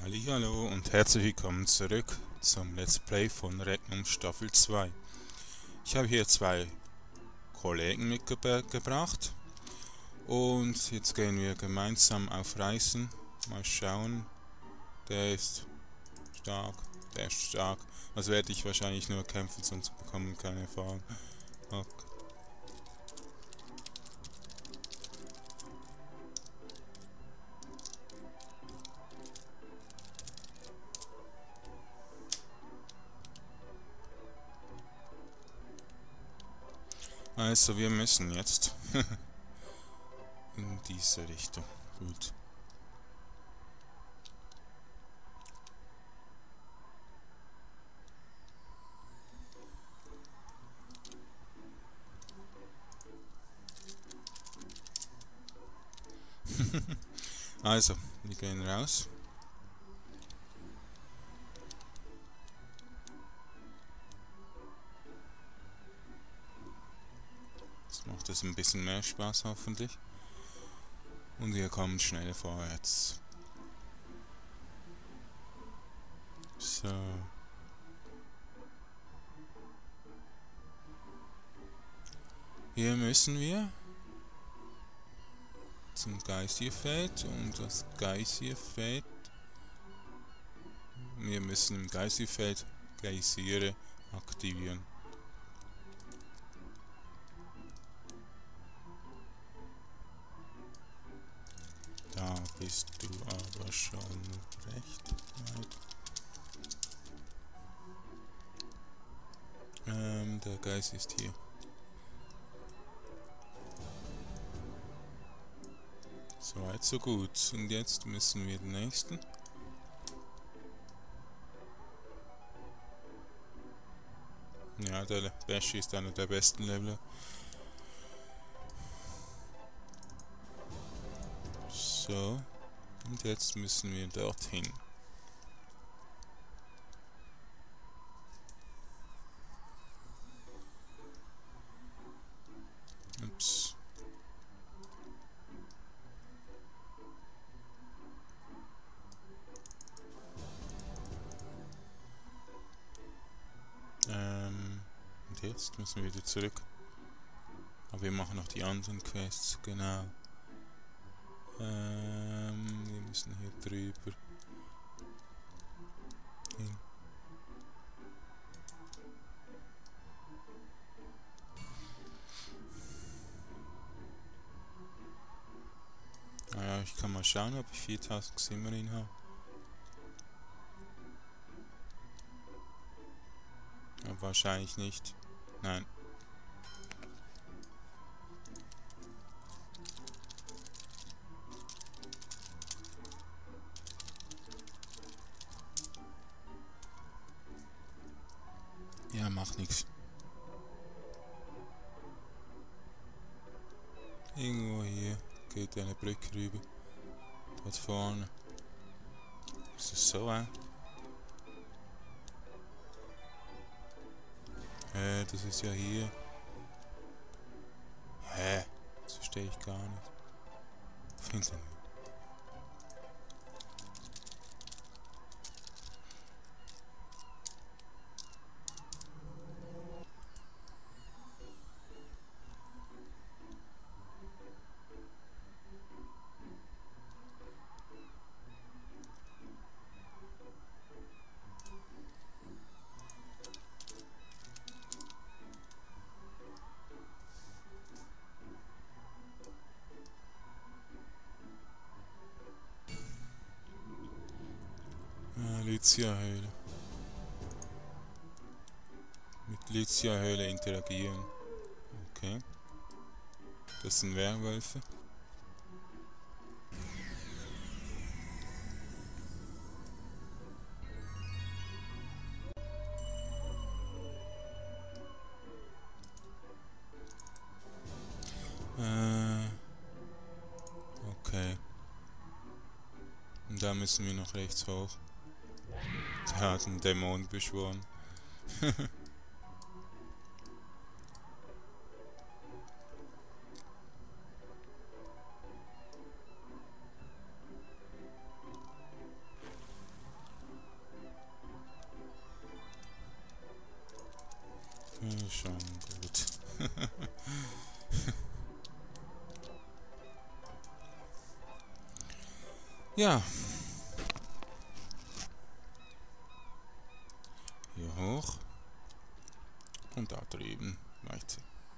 Hallihallo und herzlich willkommen zurück zum Let's Play von Regnum Staffel 2. Ich habe hier zwei Kollegen mitgebracht und jetzt gehen wir gemeinsam auf Reisen. Mal schauen, der ist stark, der ist stark. Also werde ich wahrscheinlich nur kämpfen, sonst bekommen wir keine Erfahrung. Okay. Also wir müssen jetzt in diese Richtung. Gut. Also, wir gehen raus. Jetzt macht es ein bisschen mehr Spaß hoffentlich. Und wir kommen schnell vorwärts. So. Hier müssen wir zum Geysirfeld und das Geysirfeld. Wir müssen im Geysirfeld Geysire aktivieren. Da bist du aber schon recht weit. Der Geist ist hier. Soweit so gut. Und jetzt müssen wir den nächsten. Ja, der Bashi ist einer der besten Leveler. So. Und jetzt müssen wir dorthin. Ups. Und jetzt müssen wir wieder zurück. Aber wir machen noch die anderen Quests, genau. Wir müssen hier drüber hin. Naja, ich kann mal schauen, ob ich 4000 Ximmerin habe. Ja, wahrscheinlich nicht. Nein. Ja, macht nichts. Irgendwo hier geht eine Brücke rüber. Dort vorne. Ist das so, das ist ja hier. Das verstehe ich gar nicht. Finden wir. Lycia-Höhle. Mit Lycia-Höhle interagieren. Okay. Das sind Werwölfe. Okay. Und da müssen wir noch rechts hoch. Der hat einen Dämon beschworen. Schon gut. Ja. Hier hoch. Und da drüben weiter.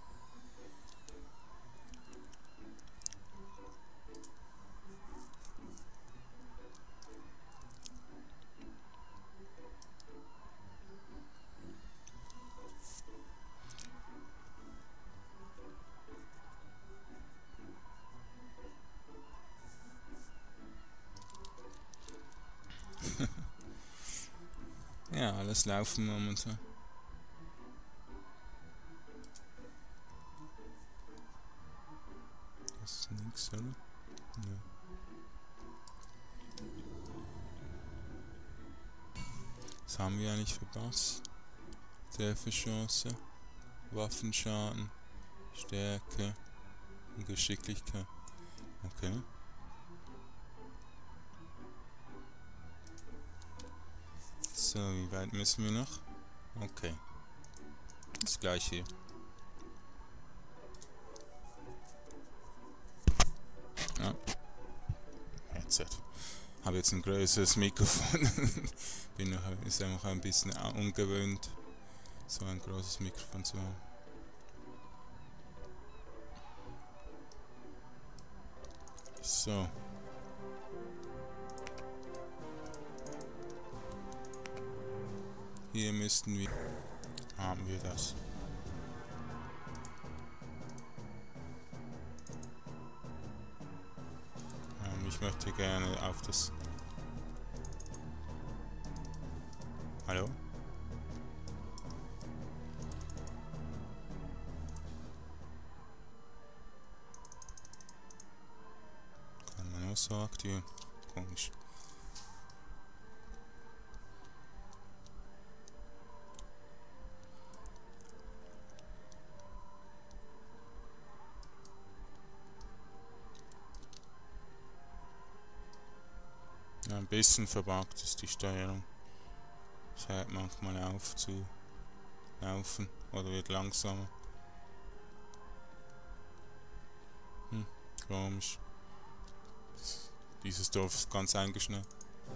Ja, alles laufen momentan. Das ist nichts, oder? Ne. Was haben wir eigentlich verpasst? Trefferchance, Waffenschaden, Stärke und Geschicklichkeit. Okay. So, wie weit müssen wir noch? Okay. Das gleiche hier. Ja. Headset. Habe jetzt ein größeres Mikrofon. Ist einfach ein bisschen ungewöhnt, so ein großes Mikrofon zu haben. So. Hier müssten wir... Haben wir das. Ich möchte gerne auf das... Hallo? Kann man auch so aktivieren? Komisch. Ja, ein bisschen verbuggt ist die Steuerung. Es hört manchmal auf zu laufen oder wird langsamer. Komisch. Dieses Dorf ist ganz eingeschneit.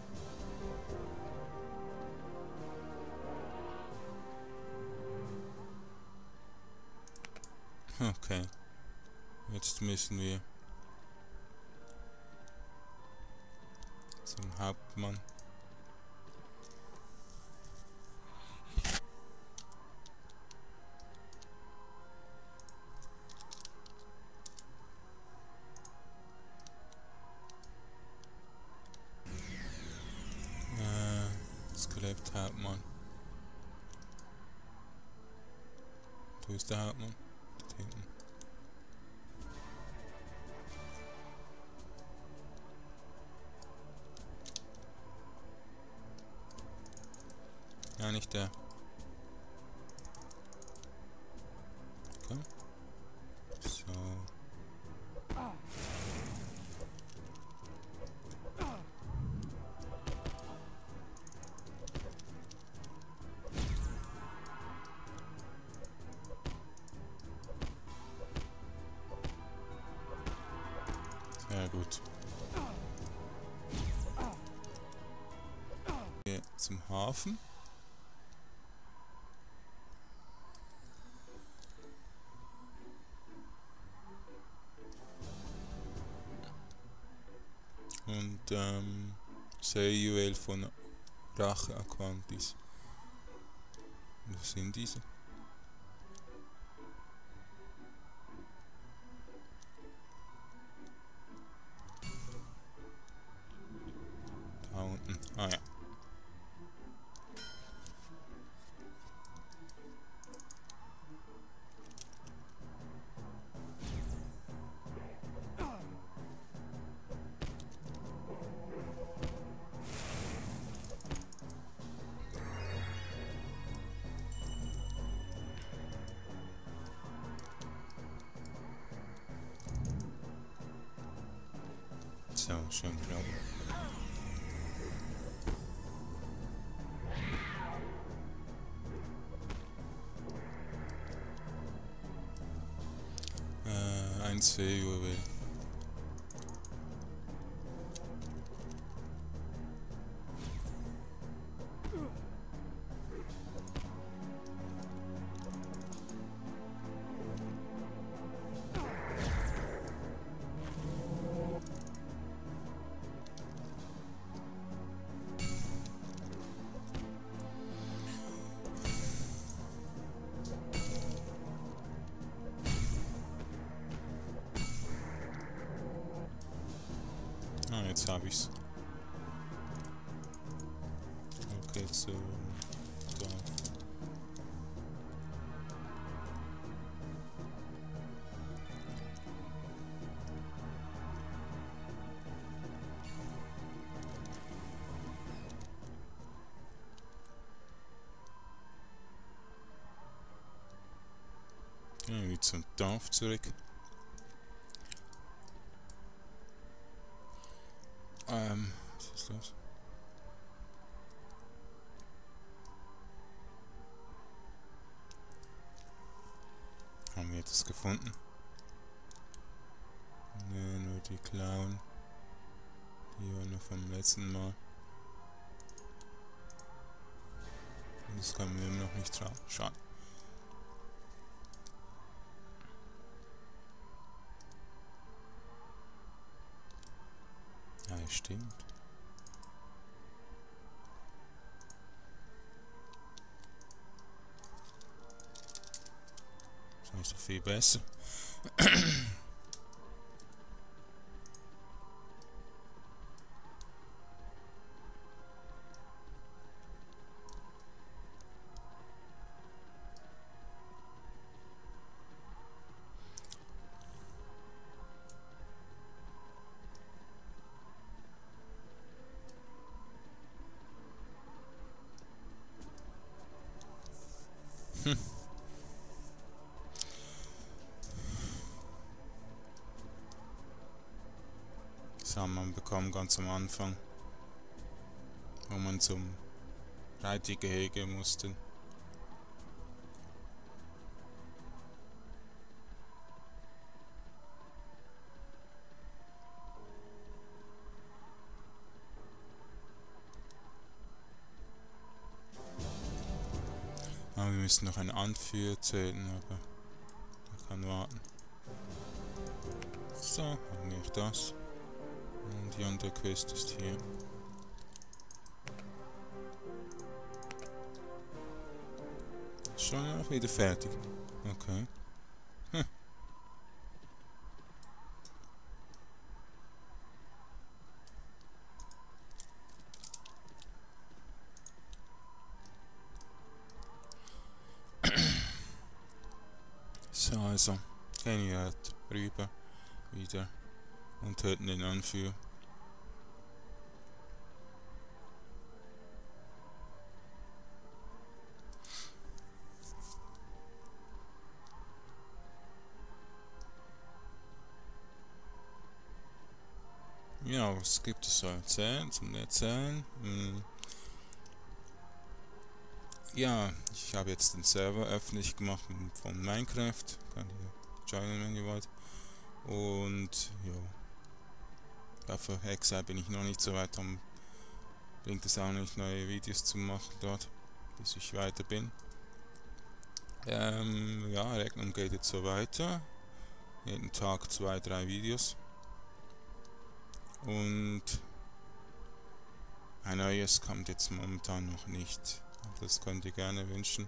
Okay. Jetzt müssen wir zum Hauptmann. Skelett-Hauptmann. Wo ist der Hauptmann? Da hinten. Ja, nicht der. Okay. So. Sehr gut. Hier zum Hafen. Und Seejuwel von Rache Aquantis. Was sind diese? Da unten. Ah ja. So, schön klar. 2 Uhr will. Ah, jetzt habe ich's. Okay, so. Da. Gehen wir zum Dorf zurück. Was ist das? Haben wir das gefunden? Ne, nur die Clown. Die war noch vom letzten Mal. Und das können wir immer noch nicht trauen. Schade. Ja, stimmt. Das ist doch viel besser. Das haben wir bekommen ganz am Anfang, wo man zum Reitgehege musste. Aber wir müssen noch einen Anführer töten, aber der kann warten. So, haben wir auch das. Und die andere Quest ist hier. Schon auch wieder fertig. Okay. Hm. So, also gehen wir halt rüber wieder und töten den Anführer. Ja, was gibt es so zum Erzählen? Ja, ich habe jetzt den Server öffentlich gemacht von Minecraft. Könnt ihr joinen, wenn ihr wollt. Und ja, für Exile bin ich noch nicht so weit, dann bringt es auch nicht, neue Videos zu machen dort, bis ich weiter bin. Ja, Regnum geht jetzt so weiter. Jeden Tag 2, 3 Videos. Und ein neues kommt jetzt momentan noch nicht. Das könnt ihr gerne wünschen.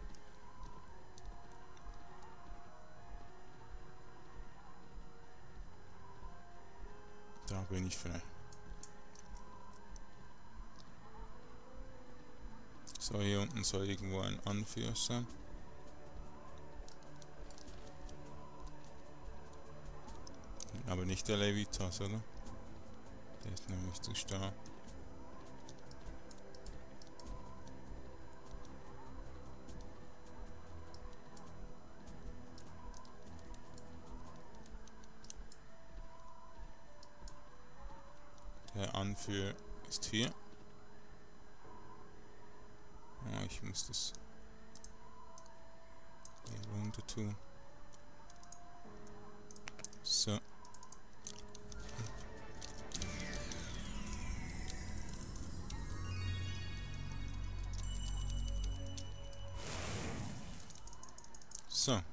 Da bin ich frei. So, hier unten soll irgendwo ein Anführer sein. Aber nicht der Levitas, oder? Der ist nämlich zu stark. Der Anführer ist hier. Ah, ich muss das hier runter tun. So. So.